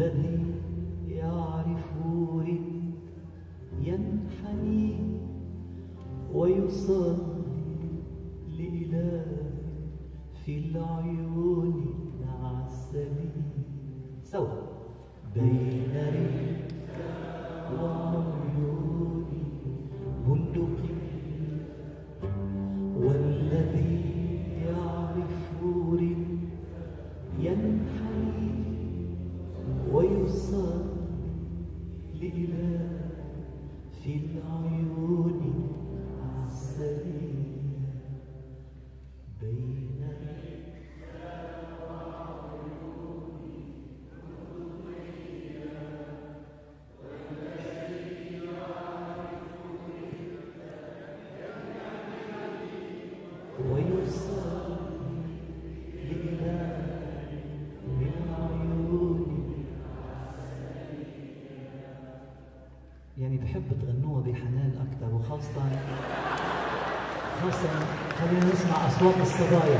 والذي يعرف رد ينحني ويصلي لإله في العيون العسلية سوا بين ريك وعيوني بندقي والذي يعرف رد ينحني ويصلي لإله في العيون العسلية بين يعني بحب تغنوها بحنان أكثر وخاصة خلينا نسمع أصوات الصبايا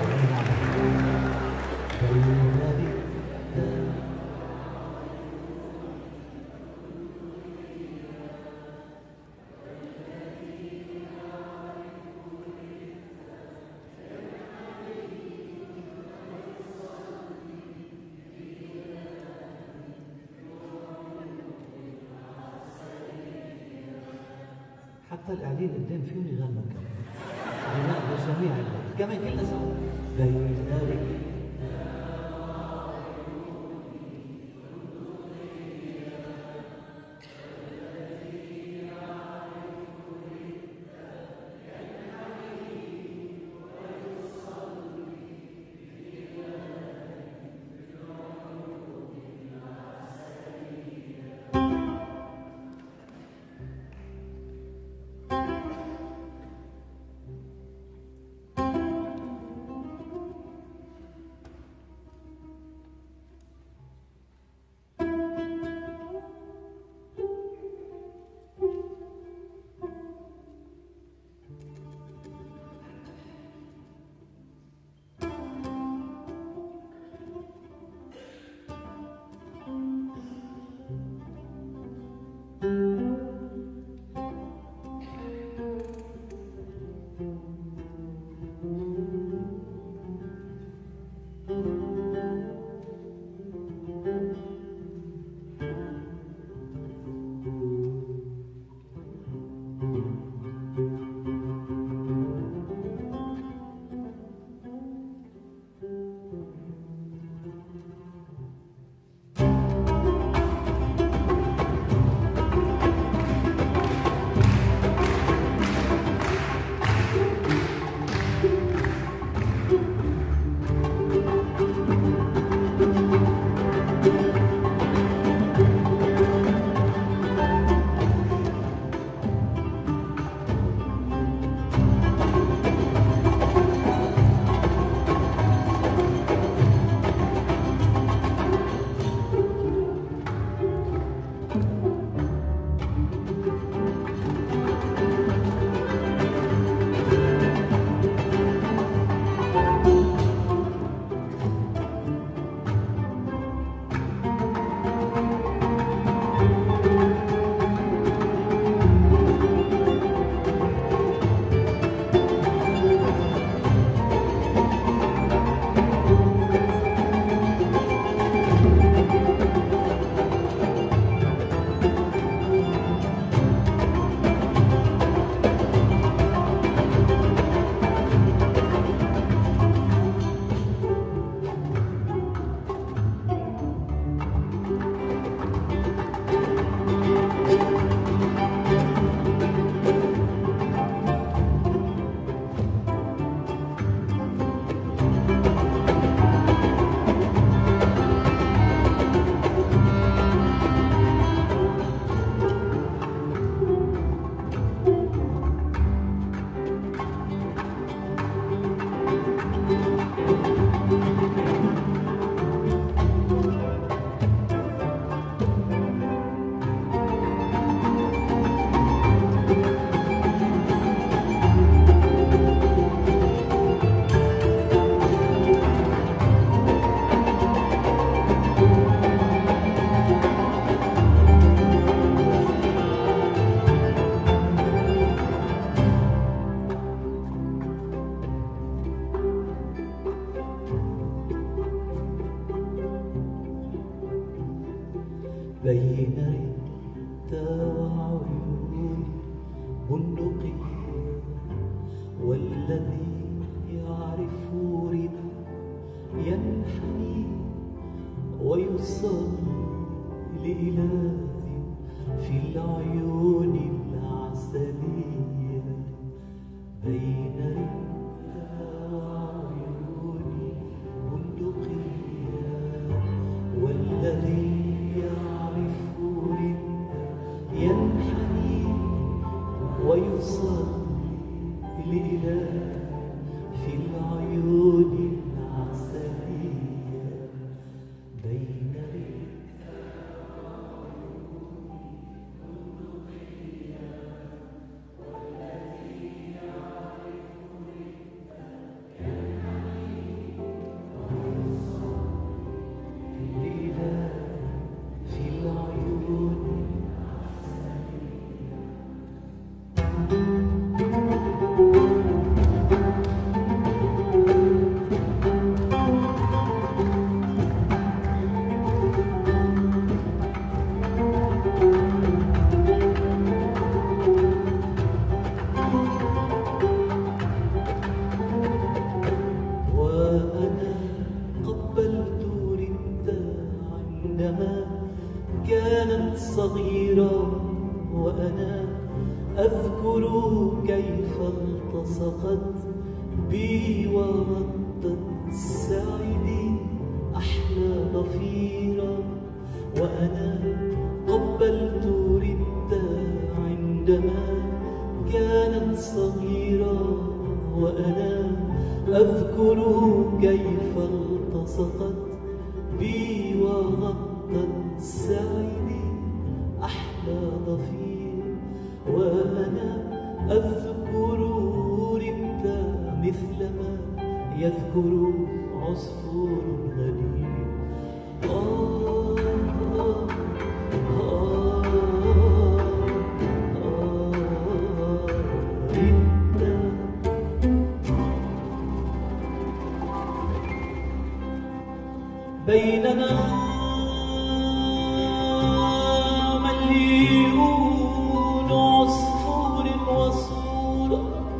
حتى القاعدين قدام فيهم يغنوا كمان لجميع الناس كمان كلنا سوا بين بين ريتا وعيون بندقية، والذي يعرف رضا ينحني ويصلي لإله في العيون العسلية. بين ريتا وعيون بندقية، والذي يعرف رضا ينحني ويصلي لإله في العيون العسلية. بين ريتا كانت صغيرة، وأنا أذكر كيف التصقت بي وغطت ساعدي أحلى ضفيرة. وأنا قبلت ردها عندما كانت صغيرة، وأنا أذكر كيف التصقت بي وغطت ساعدي أحلى ضفير. وأنا أذكر ردها مثلما يذكر عصفور غريب. بيننا مليون عصفور وصورة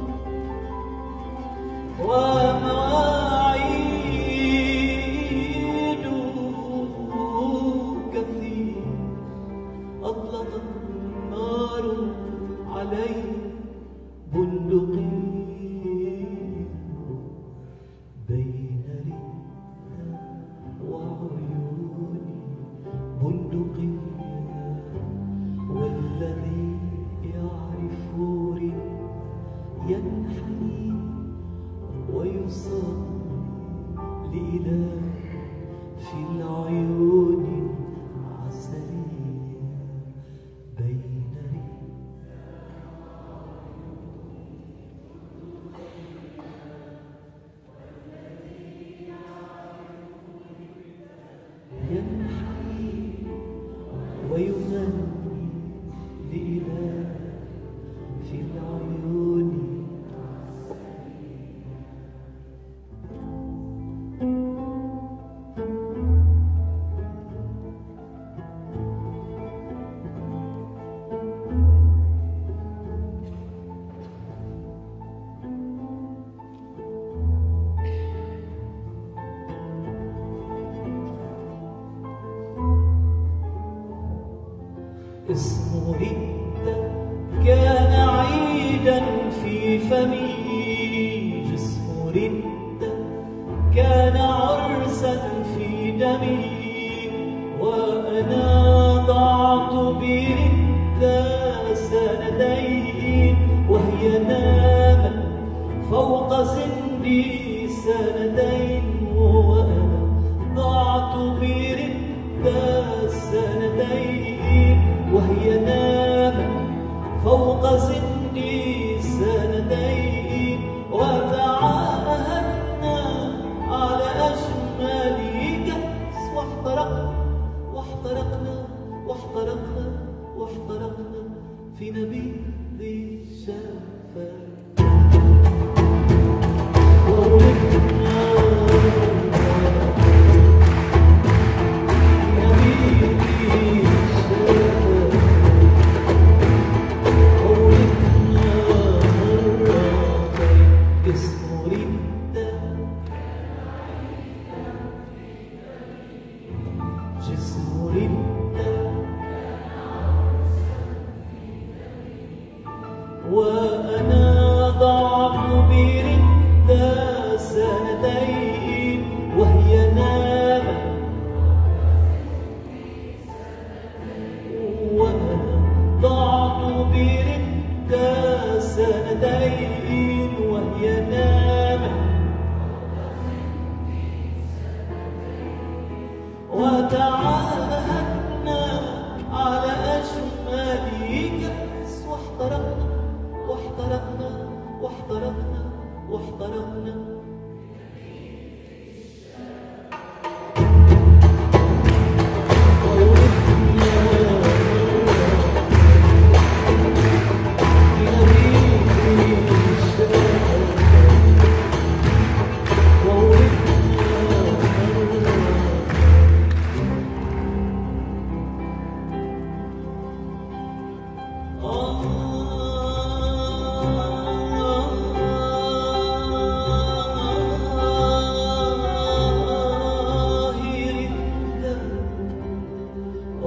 ومواعيد كثير. أطلقت النار علي بندقي بين ريتا وعيوني بندقية، والذي يعرف رضا ينحني ويصلي لإله في العيون العسلية. بين ينحني ويغني لإله في العيون. اسم ريتا كان عيدا في فمي، جسم ريتا كان عرسا في دمي. وأنا ضعت بريتا سندين، وهي نامت فوق زندي سندين. وأنا ضعت بريتا سندين، وهي نامت فوق زندي سندين. وتعاهدنا على أجمل كأس، واحترقنا في نبيذ الشفاء. نبيذ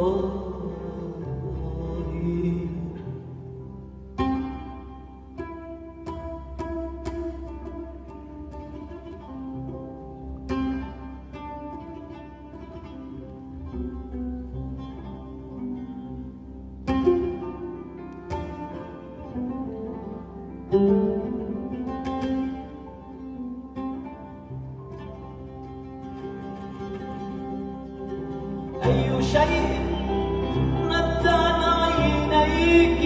أي شيء ردى عينيك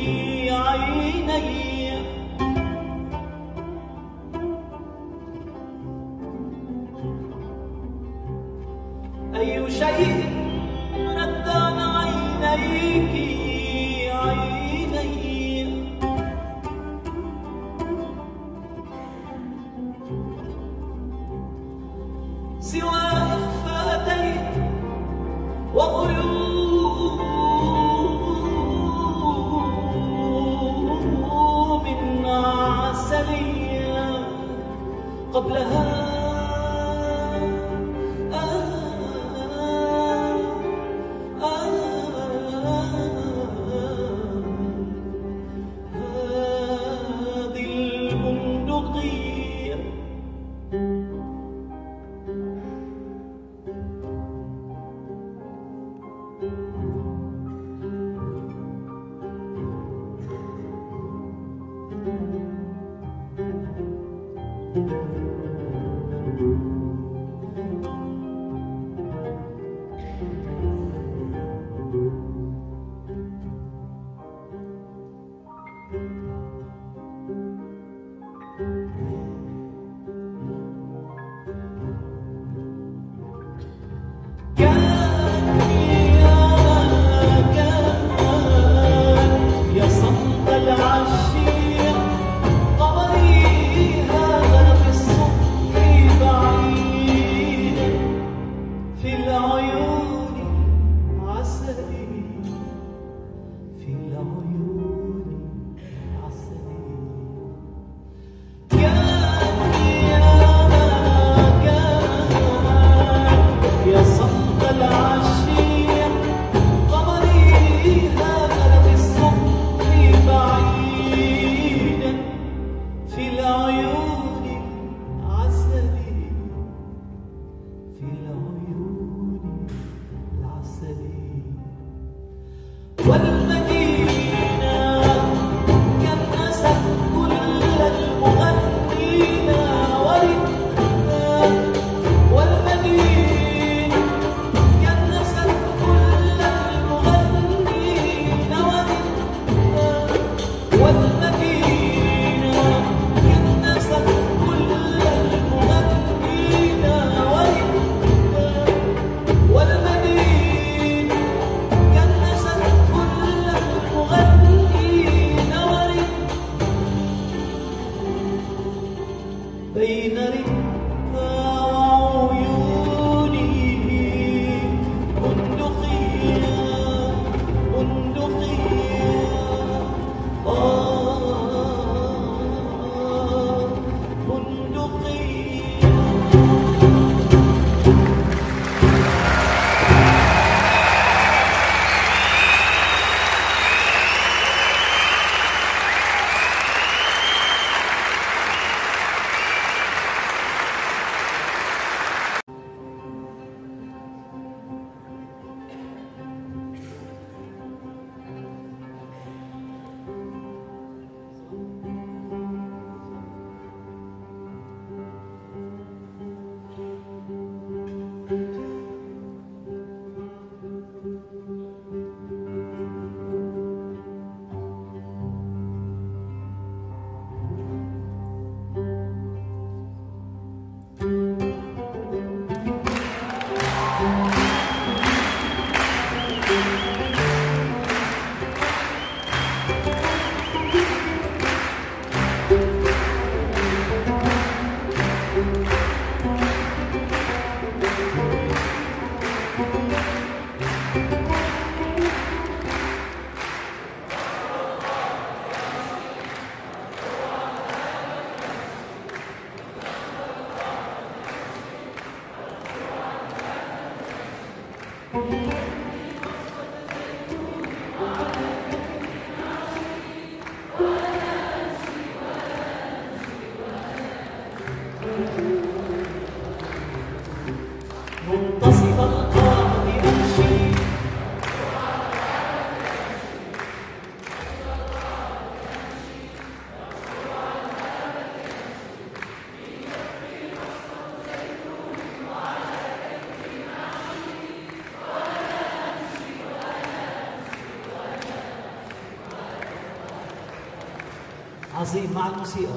عيني، أي شيء ردى عينيك عيني، سوى إخفاتين وغيوم عسلية قبلها هذه البندقية والمدينة كنست كل المغنين وردها، والمدينة كنست كل المغنين وردها، والمدينة كنست كل المغنين وردها، والمدينة كنست كل عظيم مع الموسيقى.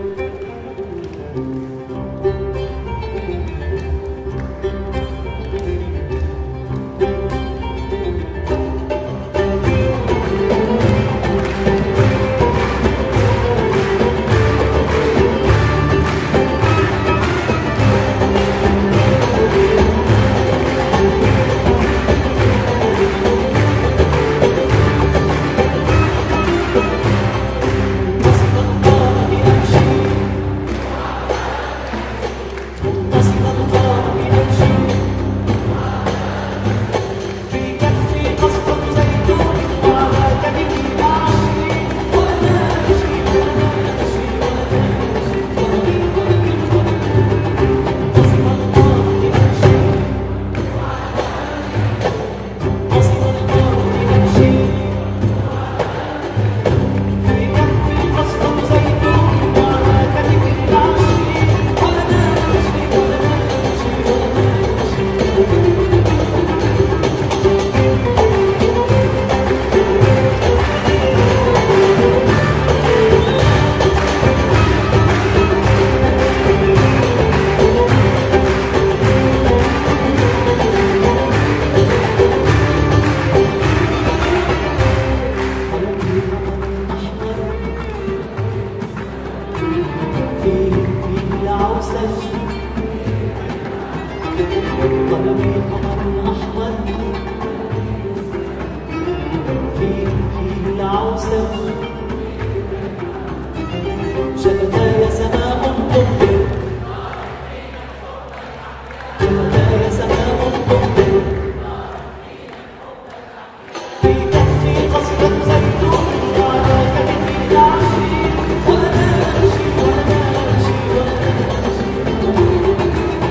قلبي قمر أحمر فيه العوسة شفتاي سماء تمطر شفتاي سماء تمطر في كفي قصر زيتون وعلى كتفي العشي وأنا أمشي وأنا أمشي وأنا أمشي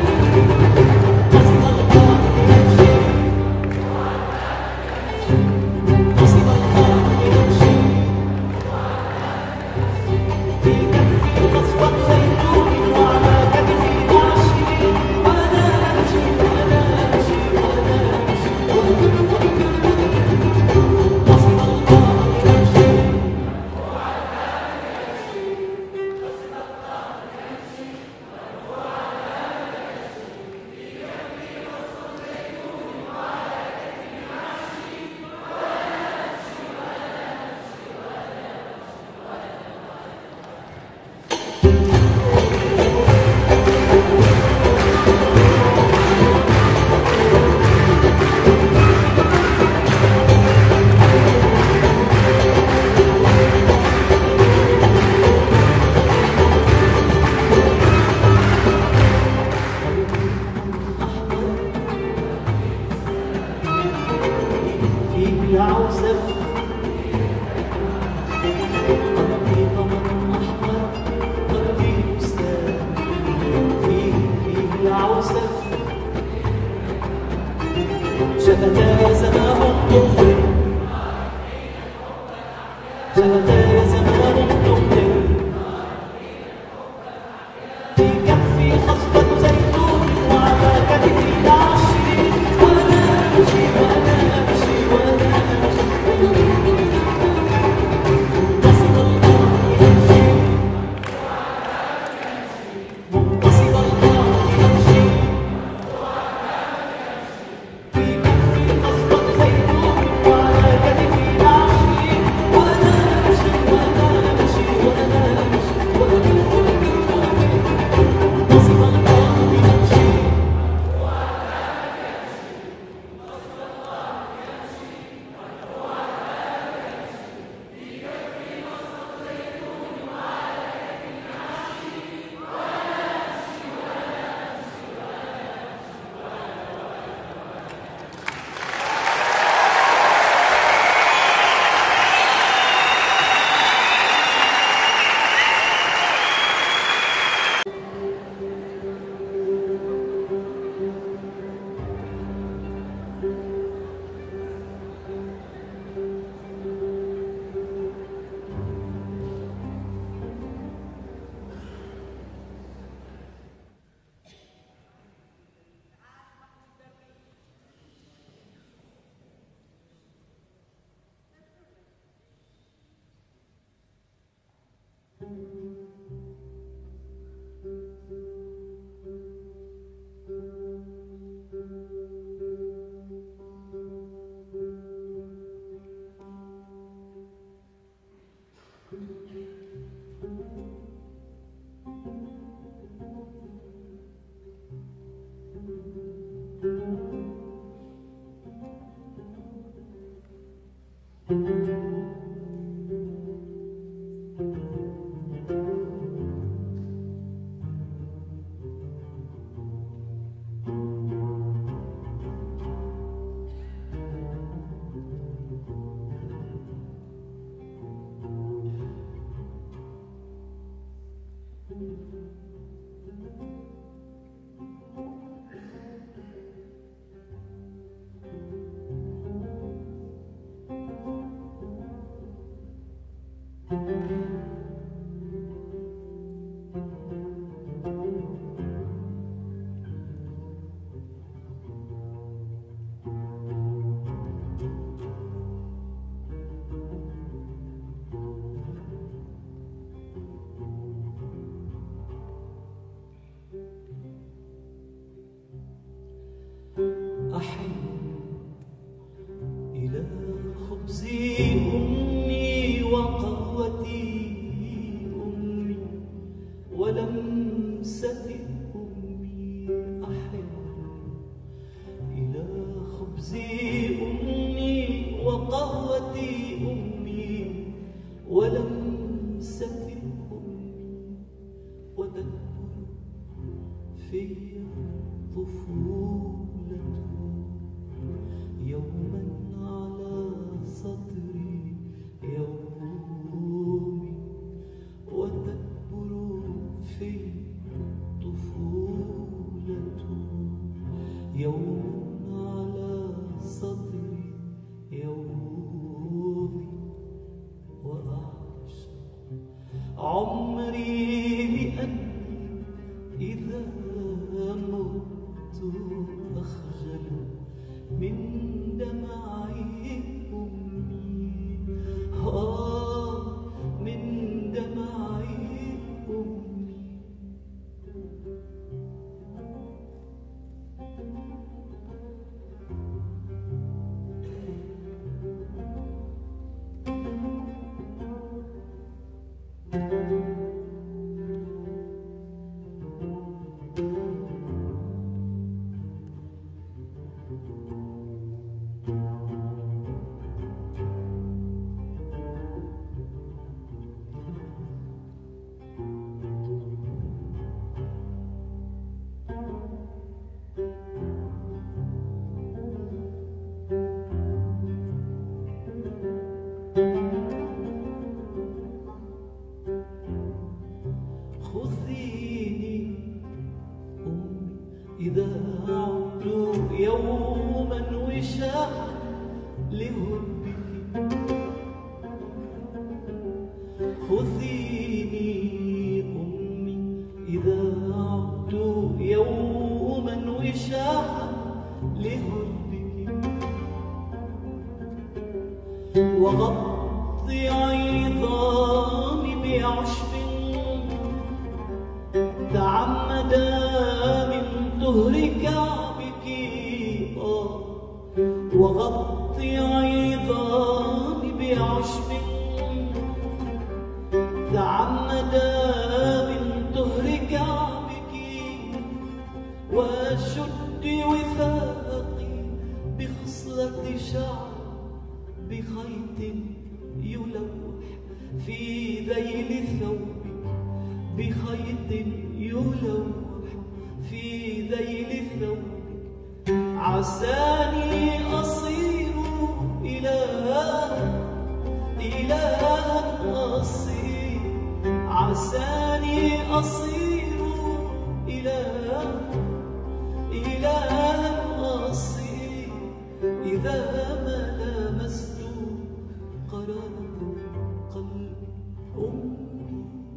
العوسة قلبي قمر أحمر قلبي بستان فيه العوسة شفتاي سماء تمطر شفتاي سماء تمطر في كفي خصبة زيتون وعلى كتفي العشي وأنا أمشي وأنا أمشي وأنا أمشي أحن إلى خبز أمي وقهوتي أمي ولمسة أمي. أحن إلى خبز أمي وقهوتي أمي ولمسة أمي وتكبر في طفولة يوما على صدري يومي وتكبر في طفولة يوما على صدري يومي وأعشق عمري لأني إذا مت أخجل من دمعي أمي. من دمعي أمي. خذيني أمي إذا عدت يوما وشاحا لهربك. خذيني أمي إذا عدت يوما وشاحا لهربك وغطي عظامي بعشب تعمد من طهر كعبك. وغطي عظامي بعشب تعمد من طهر كعبك وشد وثاقي بخصلة شعر بخيط يلوح في ذيل ثوبك. بخيط يلوح في ذيل ثوبك عساني أصير إلها أصير. عساني أصير إلها أصير إذا ما لمست قرارة قلبي أمي.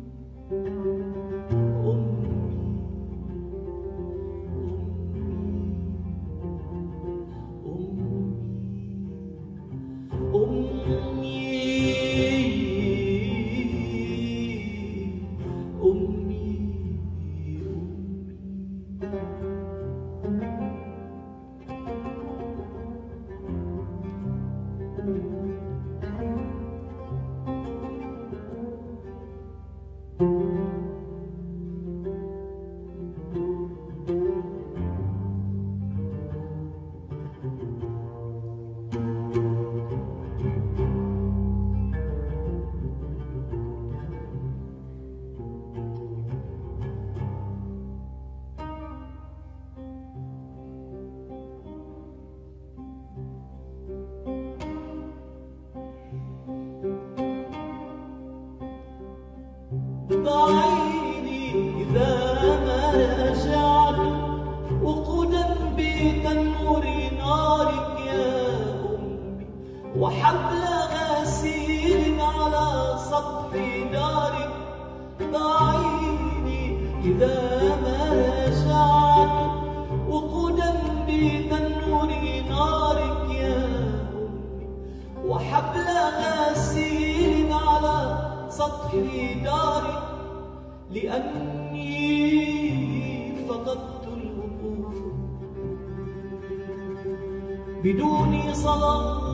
ضعيني إذا ما رجعت وقودا بتنور نارك يا أمي وحبل غسيل على سطح دارك ضعيني إذا ما رجعت وقودا بتنور نارك يا أمي، وحبل غسيل على سطح دارك لأني فقدت الوقوف بدون صلاة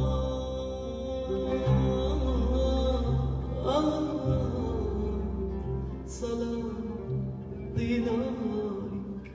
صلاة دينارك.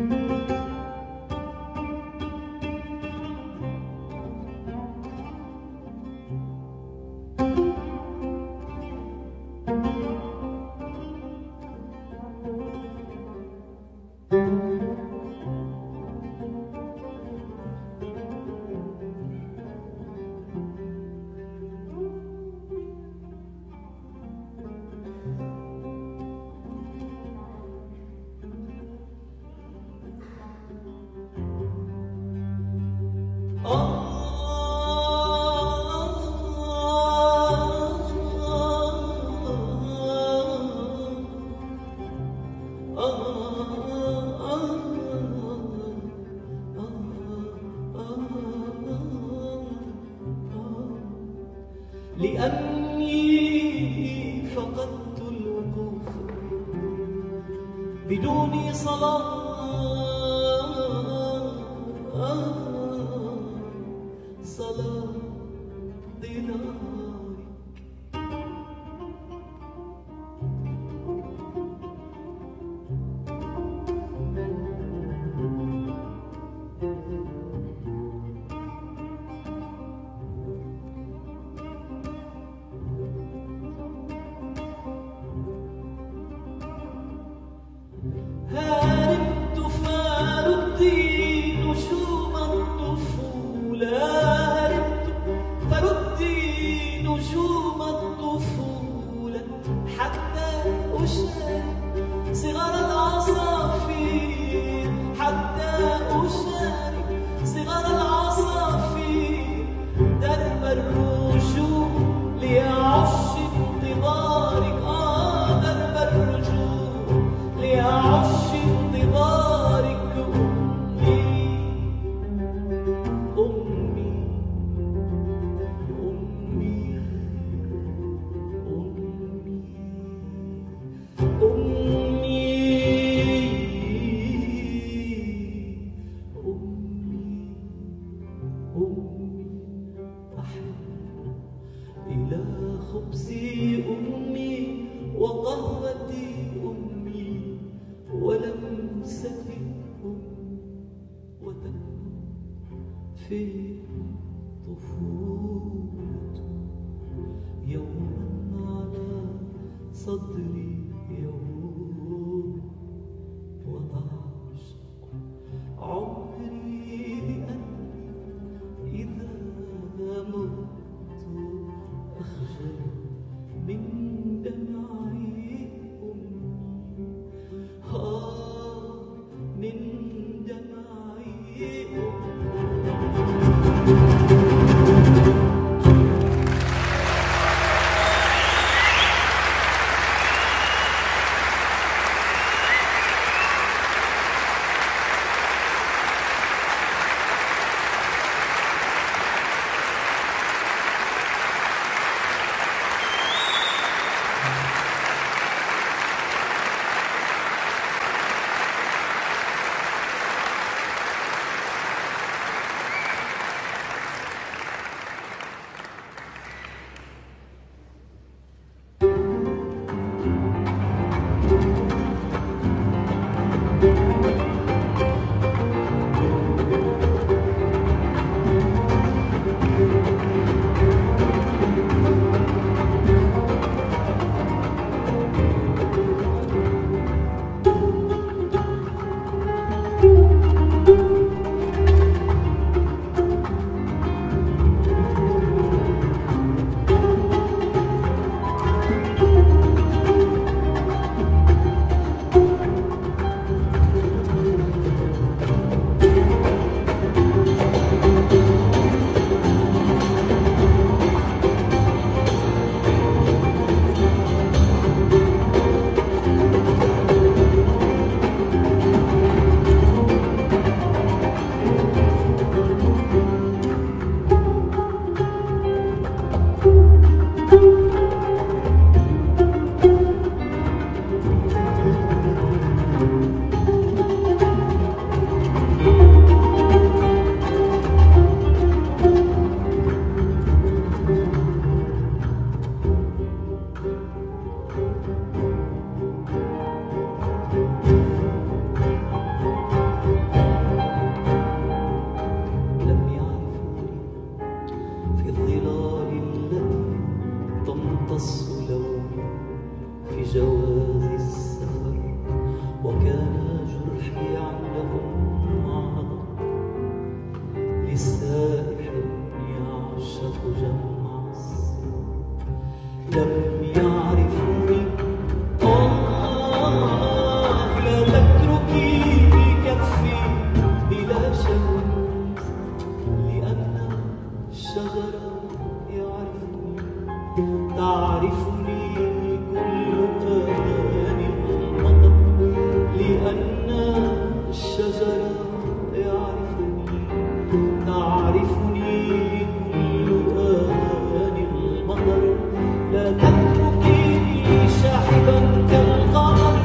لأني فقدت الوقوف بدون صلاة صلاة دينارك. هرمت فردي نجوم الطفولة، هرمت فردي نجوم الطفولة حتى أشارك صغار العصافير، حتى أشارك صغار العصافير درب الرجوع ليعش انتظارك. درب الرجوع ليعش انتظارك أمي أمي أمي أمي أمي أمي أحن إلى خبز أمي وقهوة أمي ولمسة وتكبر في طفولة يوما على صدري يوم وتعشق عمري لأني إذا مت أخجل من دمعي أمي، من دمعي أمي. لم يعرفوني. لا تتركي في كفي بلا شمس، لأن الشجر يعرفني. تعرفني كل آن المطر، لأن الشجر يعرفني. تعرفني كل آن المطر، لا تتركيني شاحبا كالقمر.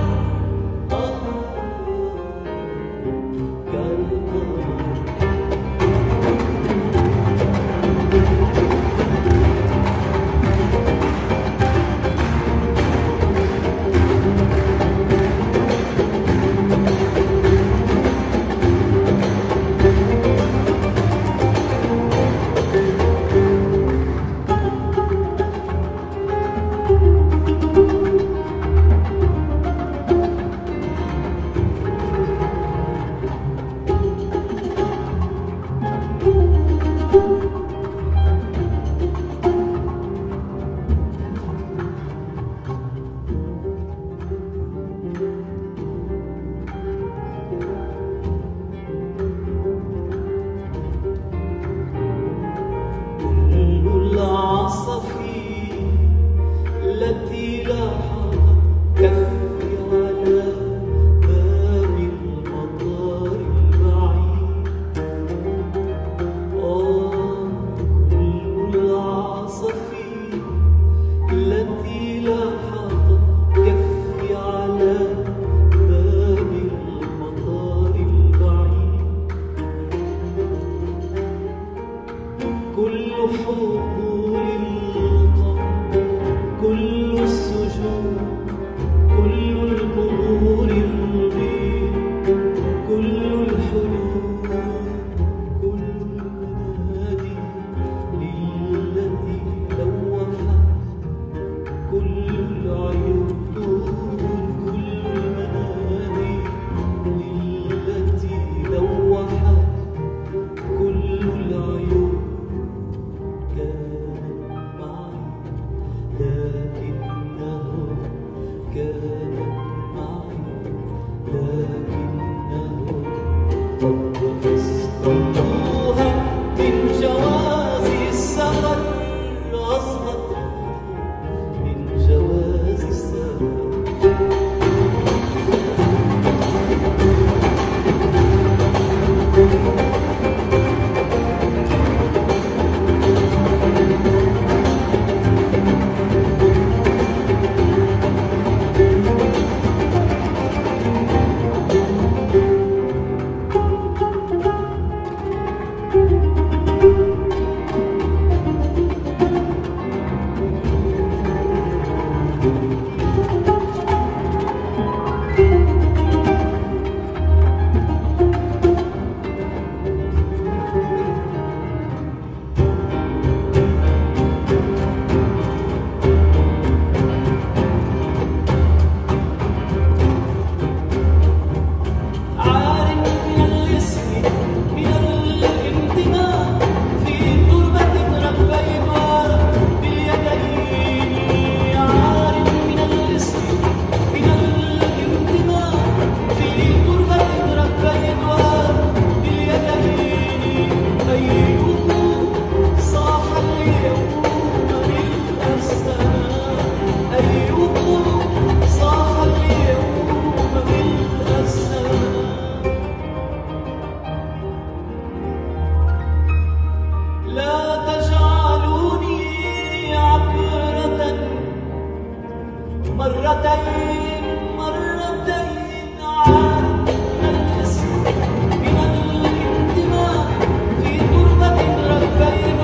التي لاحت كفي على باب المطار البعيد. كل العصافير التي لاحت كفي على باب المطار البعيد. كل حقول القمر، كل السجود، كل القبور البيض، كل الحلول، كل المنادي للتي لوحت، كل العيون، كل المنادي للتي لوحت، كل العيون كانت معي، لكنه كانت معي، لكنه قد اصطادوها من جواز السفر، أسقطوا من جواز السفر. مرتين مرتين عاد الاسم من الانتماء في تربة ربين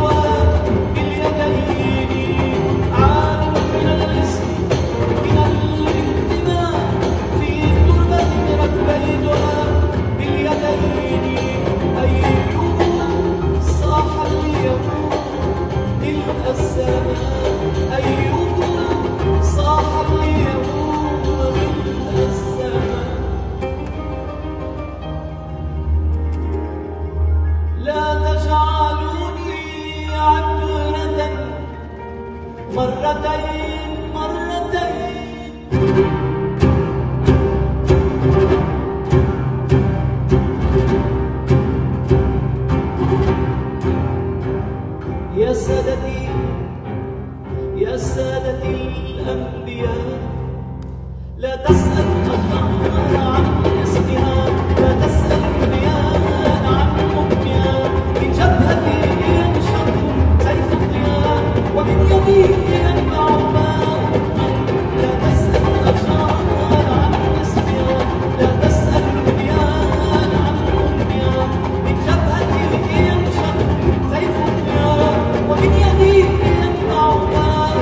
وباليدين. عاد من الاسم من الانتماء في تربة ربين وباليدين. أيهم صاح اليوم تلك السماء، أيهم صاح اليوم ملء السماء. لا تجعلوني عبرة مرتين مرتين. يا سادتي يا سادتي الأنبياء، لا تسأل الأخبار عن اسمها، لا تسأل البنيان عن أمها. من جبهتي ينشق سيف الضياء، ومن يدي ينبع ماء. لا تسأل الأشجار عن اسمها، لا تسأل البنيان عن أمها. من جبهتي ينشق سيف الضياء، ومن يدي ينبع ماء.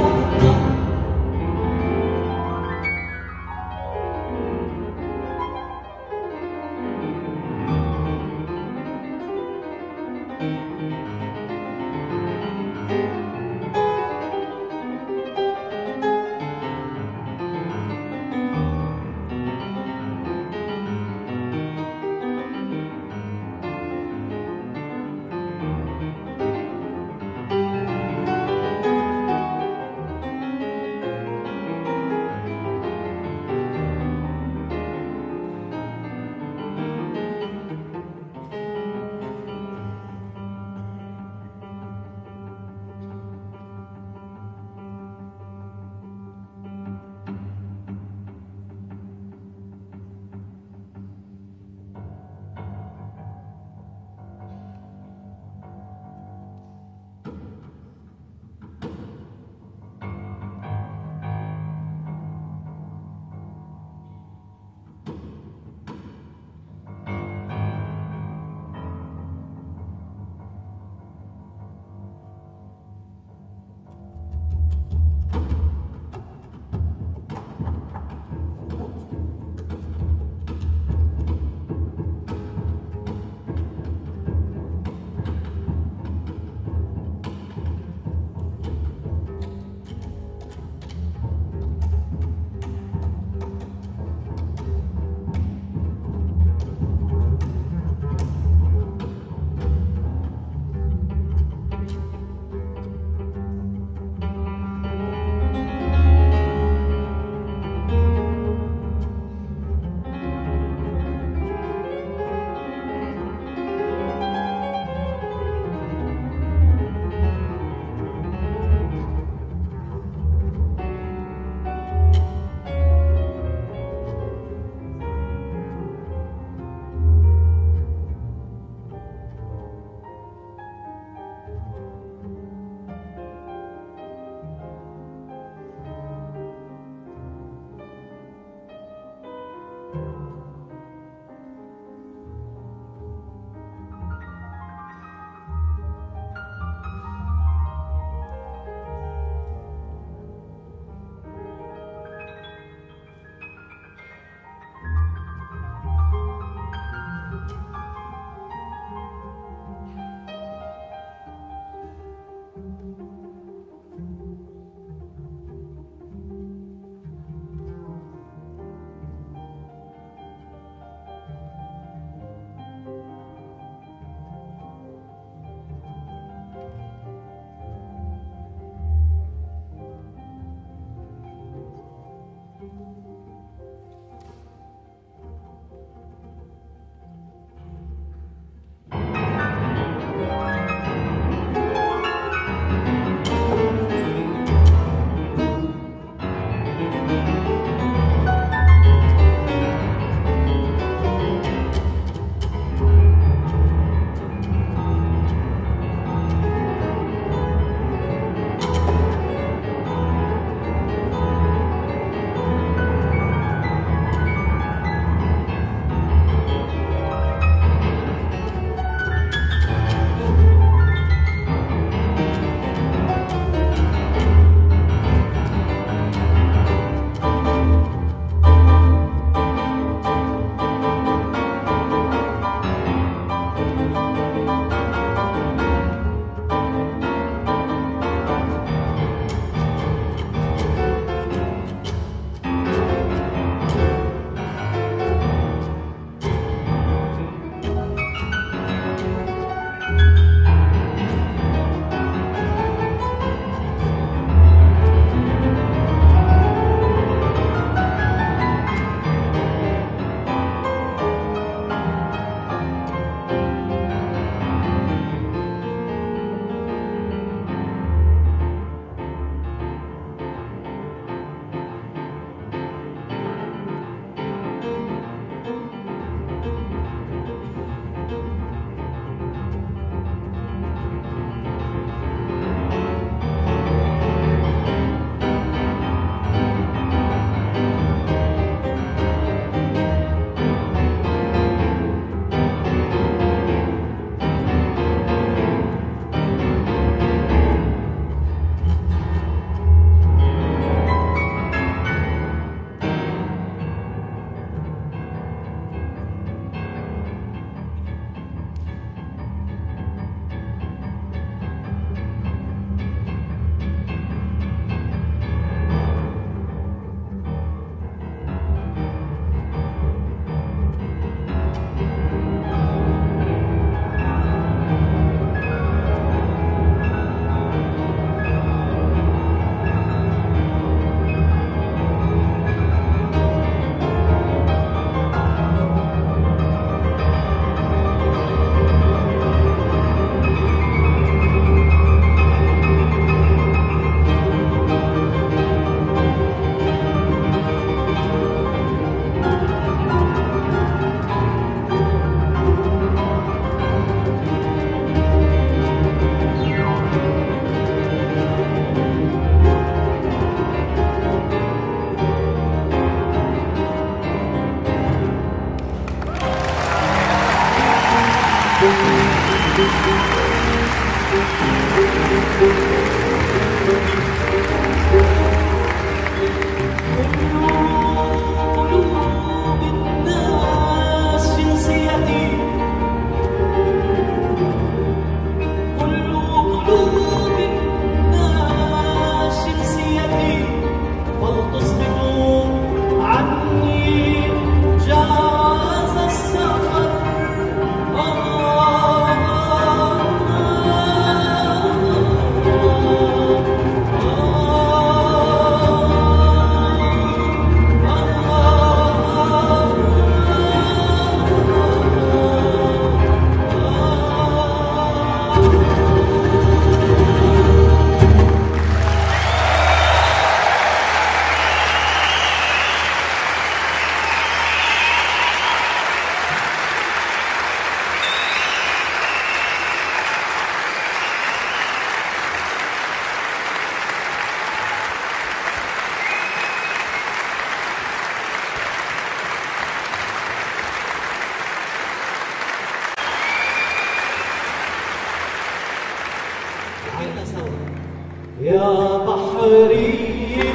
يا بحري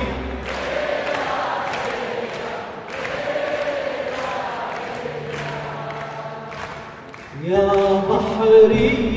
يا بحري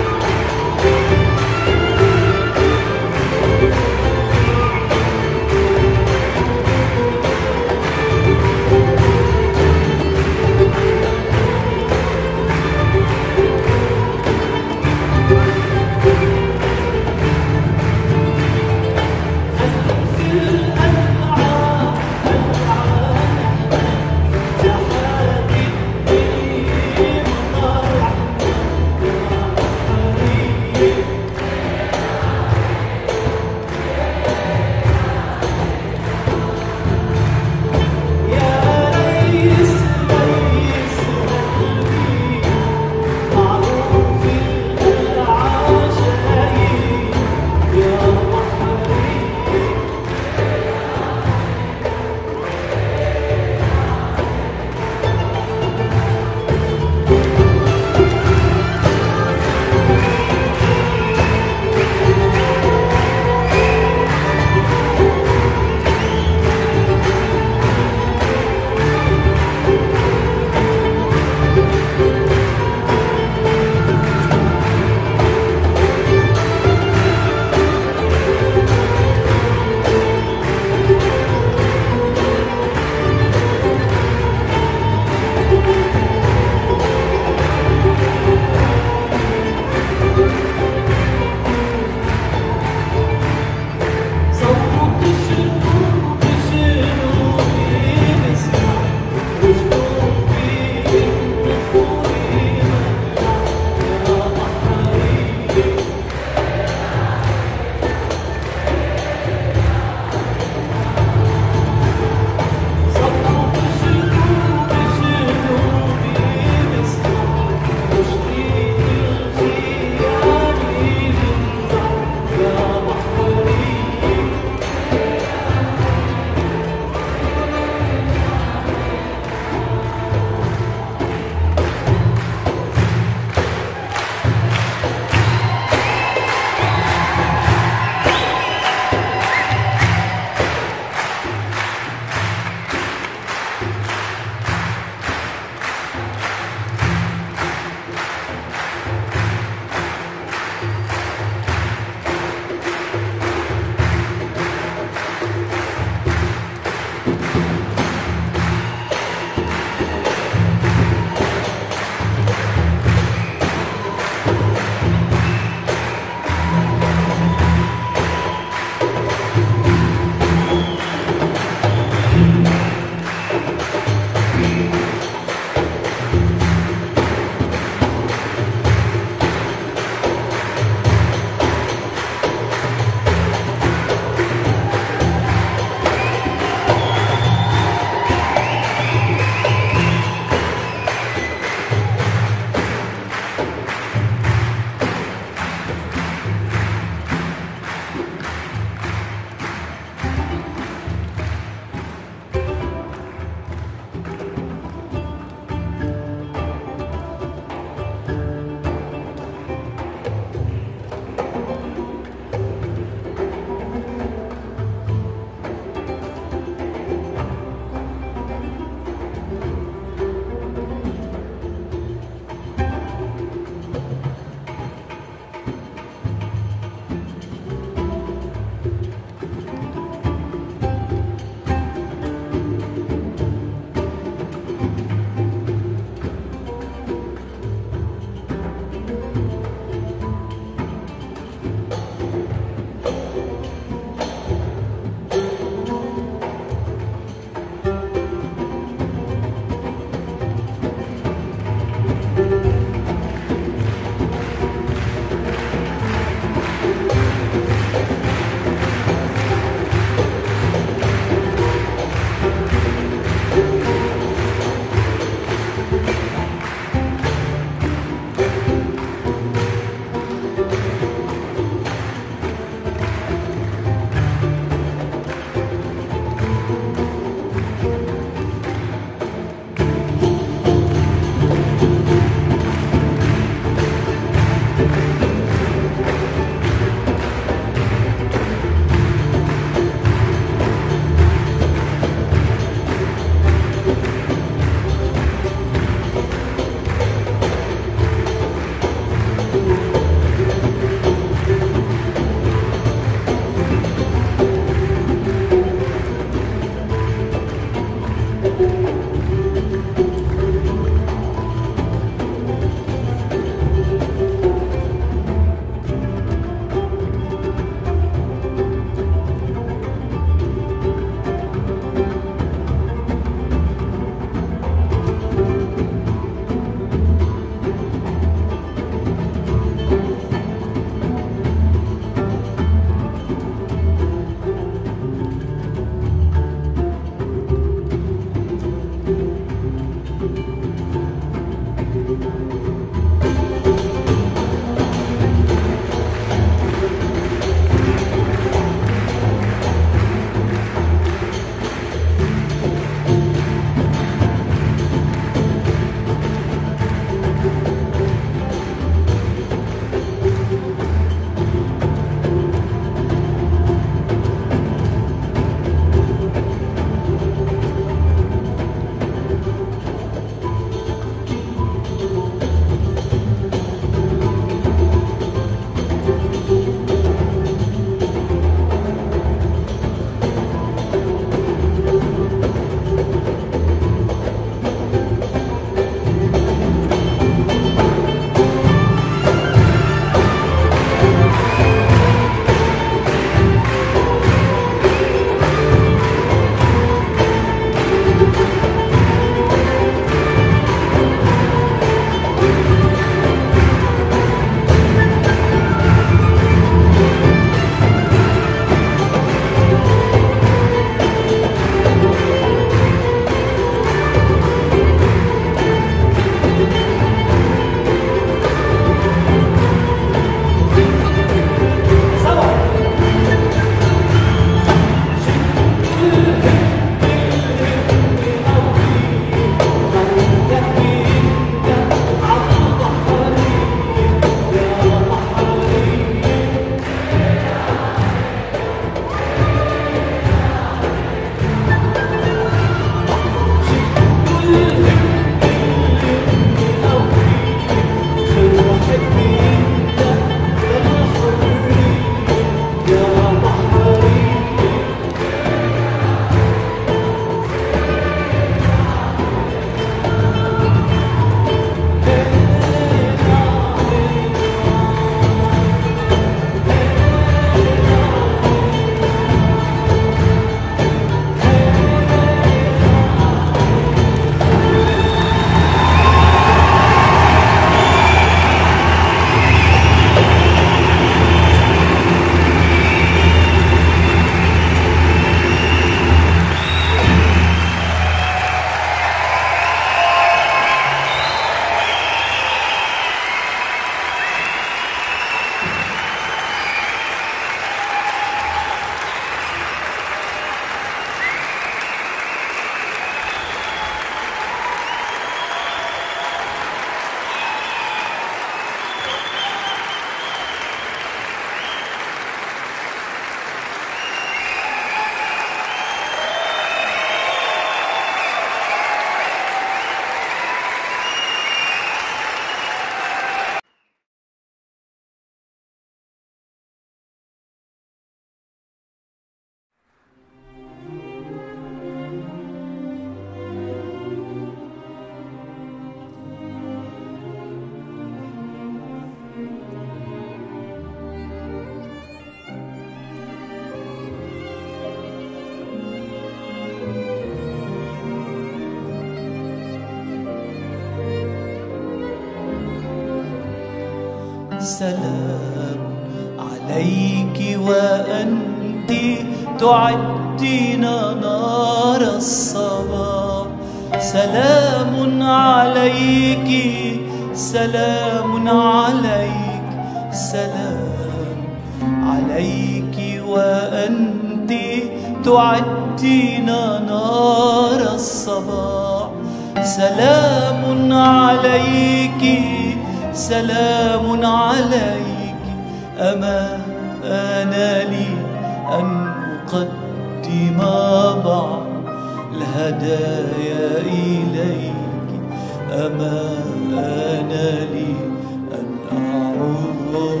سلام عليك وأنت تعدين نار الصباح. سلام عليك، سلام عليك، سلام عليك وأنت تعدين نار الصباح. سلام عليك، سلام عليك. أما أنا لي أن أقدم بعض الهدايا إليك. أما أنا لي أن أعود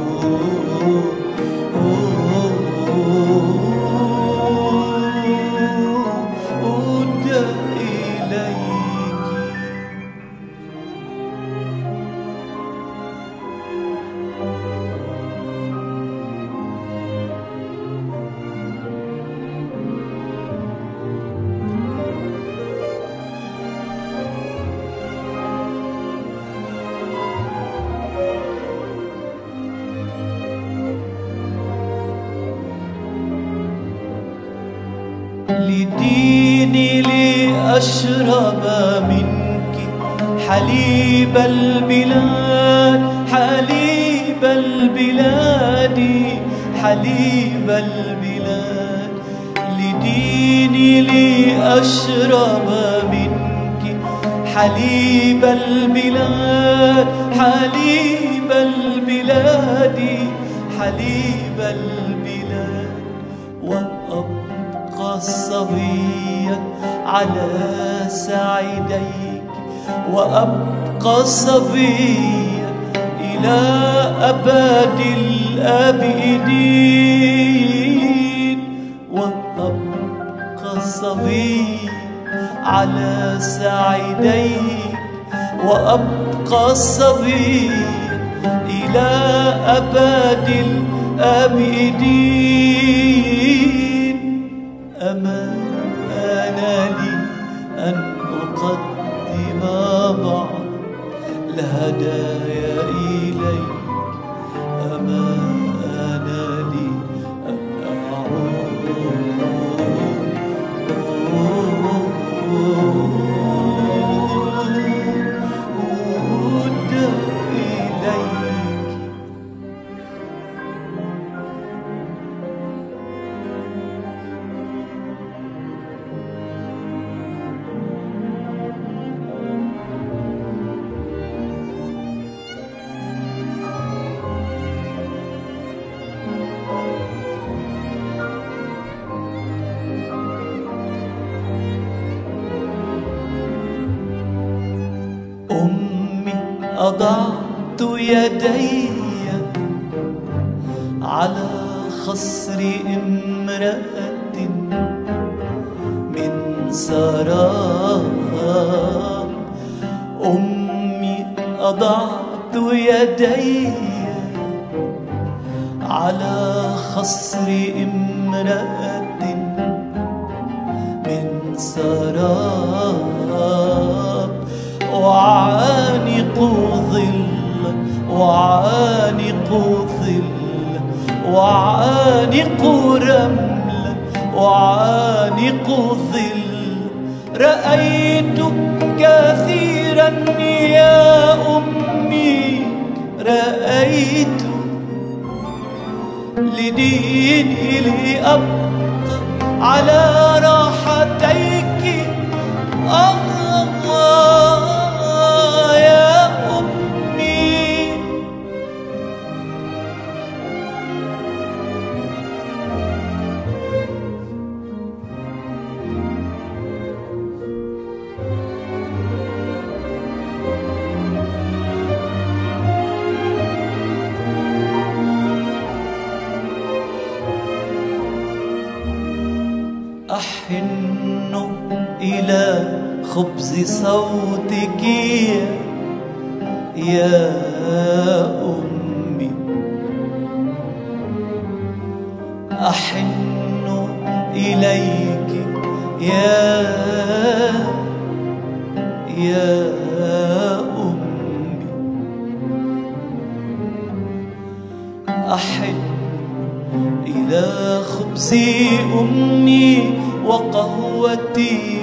لديني لأشرب منك حليب البلاد، حليب البلاد، حليب البلاد. لديني لأشرب منك حليب البلاد، حليب البلاد، حليب البلاد. وأبقى صبيا على ساعديك، وأبقى صبيا إلى أبد الآبدين. وأبقى صبيا على ساعديك، وأبقى صبيا إلى أبد الآبدين. أما أنا لي أن أقدم بعض الهدايا إليك. أما أنا لي أن أعود إليك. أمي أضعت يدي على خصر امرأة من سراب. أمي أضعت يدي على خصر امرأة من سراب. وعانق ظل، وعانق ظل، وعانق رمل، وعانق ظل. رأيت كثيرا يا أمي، رأيت لديني لأبقى على راحتيك. يا أمي. أحن إلى خبز صوتك يا أمي. أحن إليك يا أمي. أحن إلى خبز أمي وقهوتي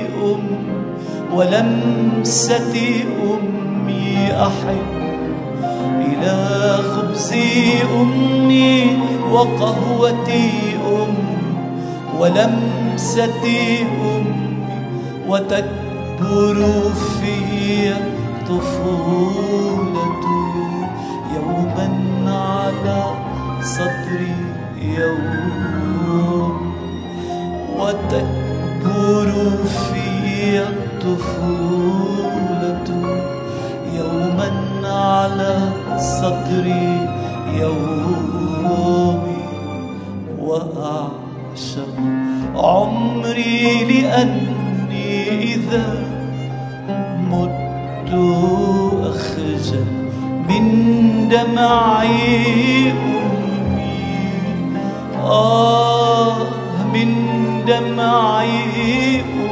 ولمسة أمي. أحن إلى خبز أمي وقهوتي ولمسة أمي، وتكبر في طفولة يوما على صدري يوم، وتكبر في الطفولة يوما على صدري يومي، وأعشق عمري لأني إذا مت أخجل من دمعي أمي، من دمعي أمي.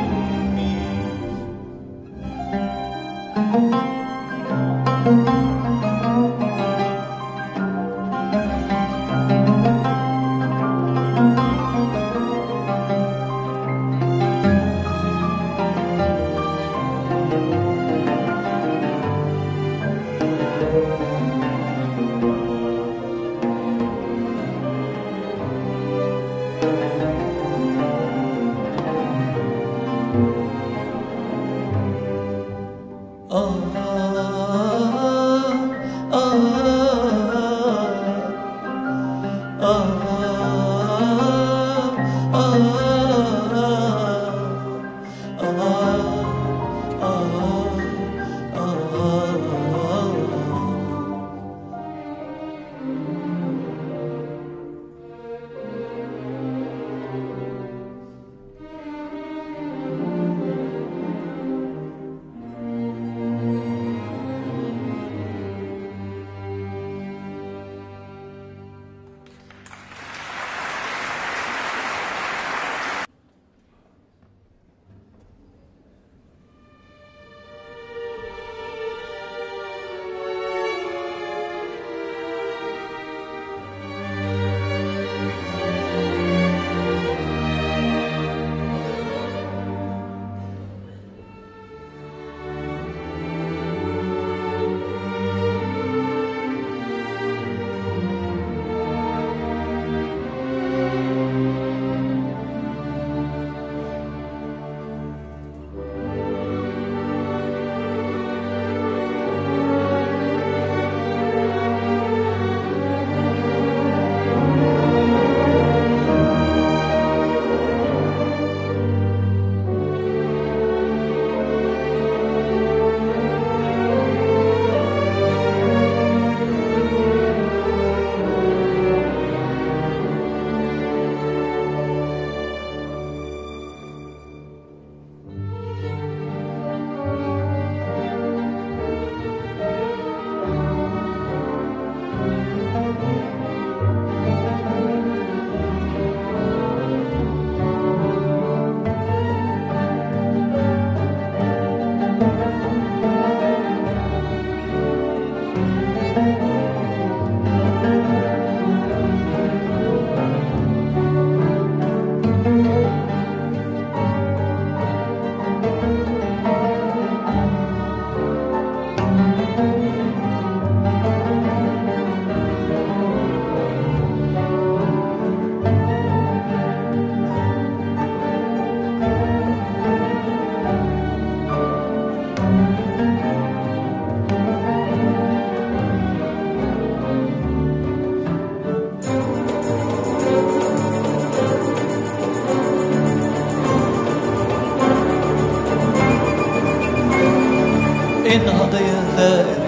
انهض يا ثائر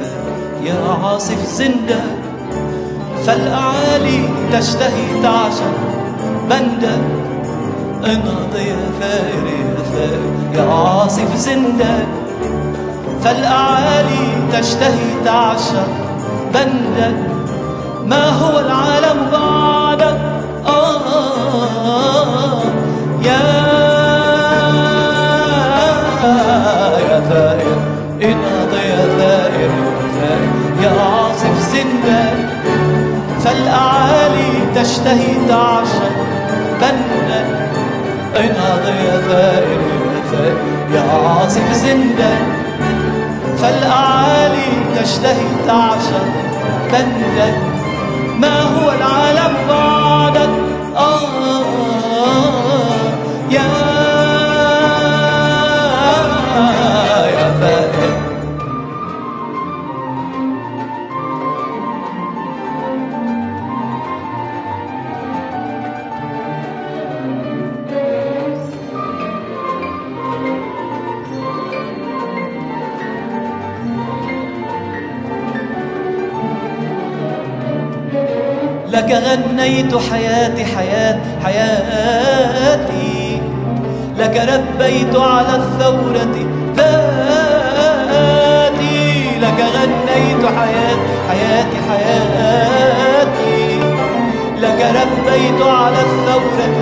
يا عاصف زندان، فالأعالي تشتهي تعشق بندك. انهض يا ثائر يا ثائر يا عاصف زندان، فالأعالي تشتهي تعشق بندك. ما هو العالم بعدك يا ثائر. انهض يا ثائر يا ثائر يا عاصف زندان، فالأعالي تشتهي تعشق بندك انهض يا ثائر يا ثائر يا عاصف زندك. فالأعالي تشتهي تعشق بندك ما هو العالم بعدك يا ثائر. لك غنيت حياتي حياتي، لك ربيت على الثورة ذاتي. لك غنيت حياتي لك ربيت على الثورة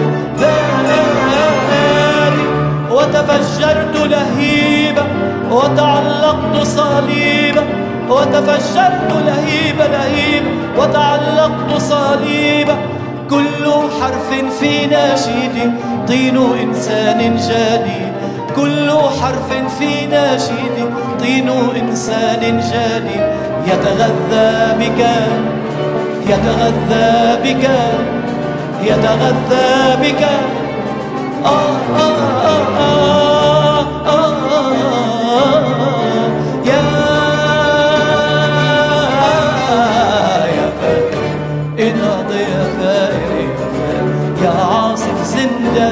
ذاتي. وتفجرت لهيبة وتعلقت صليبة، وتفجرت لهيبة وتعلقت صليبة. كل حرف في ناشدي طين إنسان جادي، كل حرف في ناشدي طين إنسان جادي. يتغذى بك يتغذى بك يتغذى بك انهض يا ثائر يا عاصف زندك.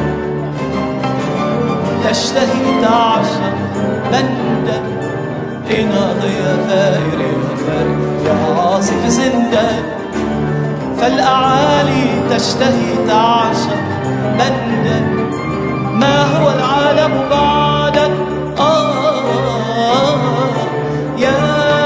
تشتهي تعشق بندك انهض يا ثائر يا عاصف زندك. فالأعالي تشتهي تعشق بندك ما هو العالم بعدك يا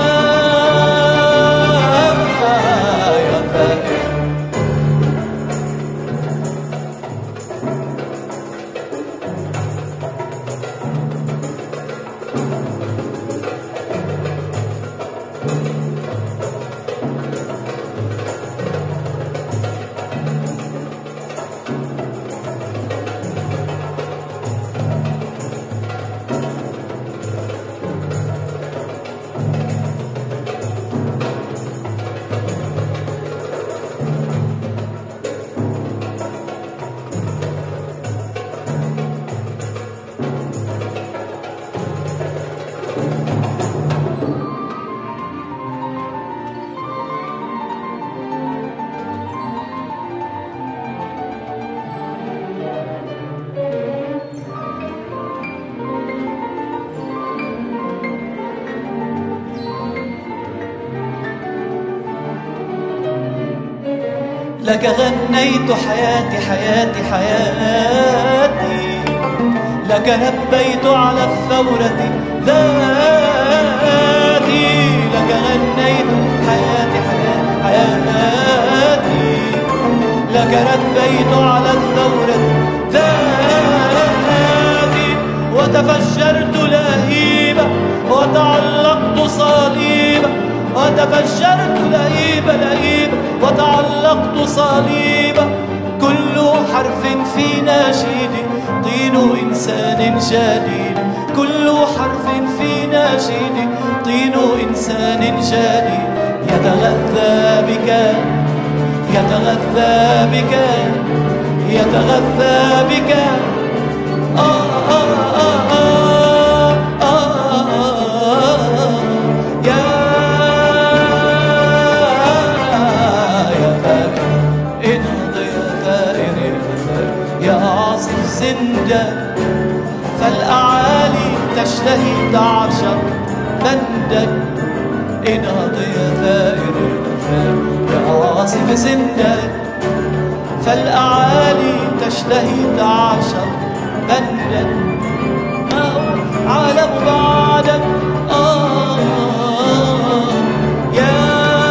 لك غنيت حياتي لك ربيت على الثورة ذاتي. لك غنيت حياتي لك ربيت على الثورة ذاتي. وتفجرت لهيبة وتعلقت صليبة، وتفجرت لهيبة وتعلقت صليبة. كل حرف في ناشدي طين إنسان جديد، كل حرف في ناشدي طين إنسان جديد. يتغذى بك يتغذى بك يتغذى بك زندك. فالأعالي تشتهي تعشق بندك انهض يا ثائر يا عاصف زندك. فالأعالي تشتهي تعشق بندك ما هو عالم بعدك يا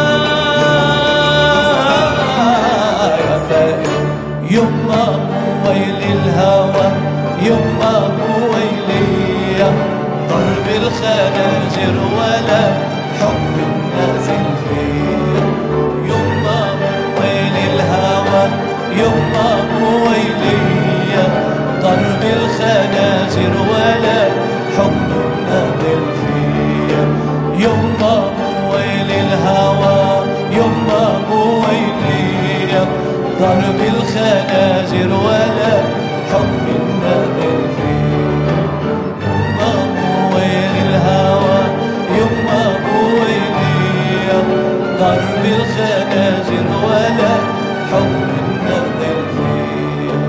ثائر. يما ويل الهوى يما ويلي، ضرب الخناجر ولا حب النازل فيه. يما ضرب الخنازير ولا حب النادر فيه. وين الهوى يما ويني ضرب الخنازير ولا حب النادر فيه.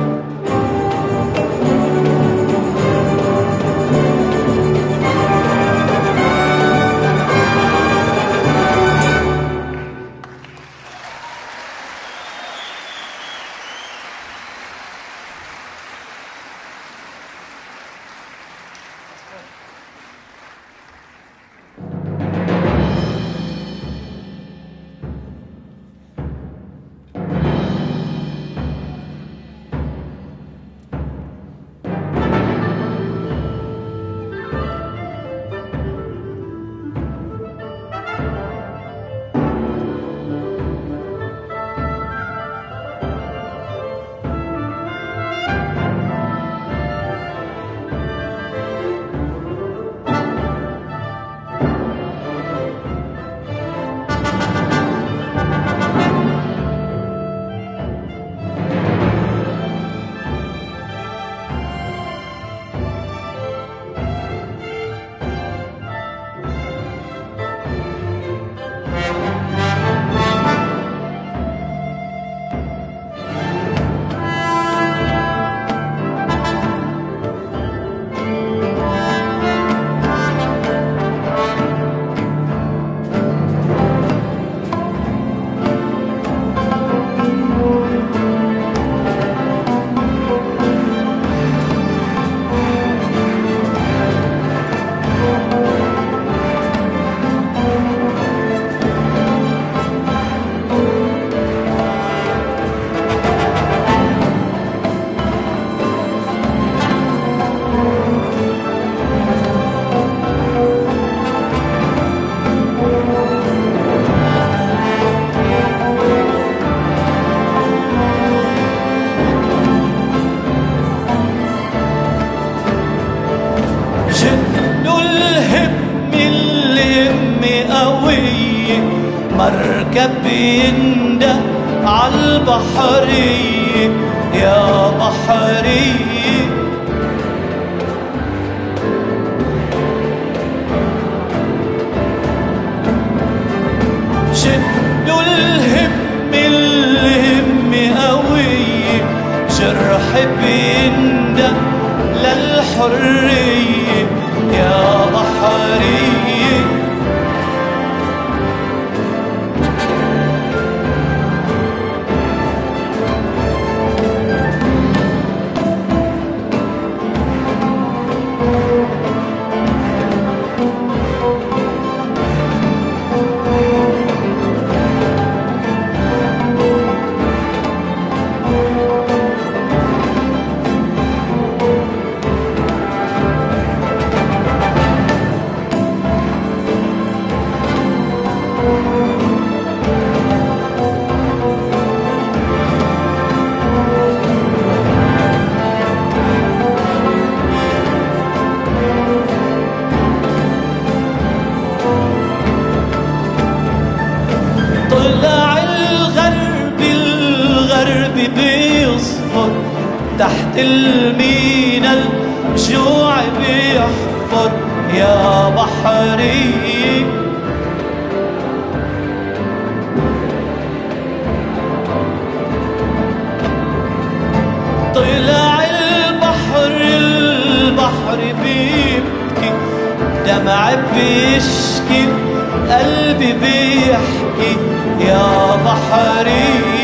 مركب ينده عالبحري يا بحري. شدوا الهم قوي جرح بينده للحرية يا بحري. تحت المينا الجوع بيحفر يا بحري. طلع البحر بيبكي دمع بيشكي قلبي بيحكي يا بحري.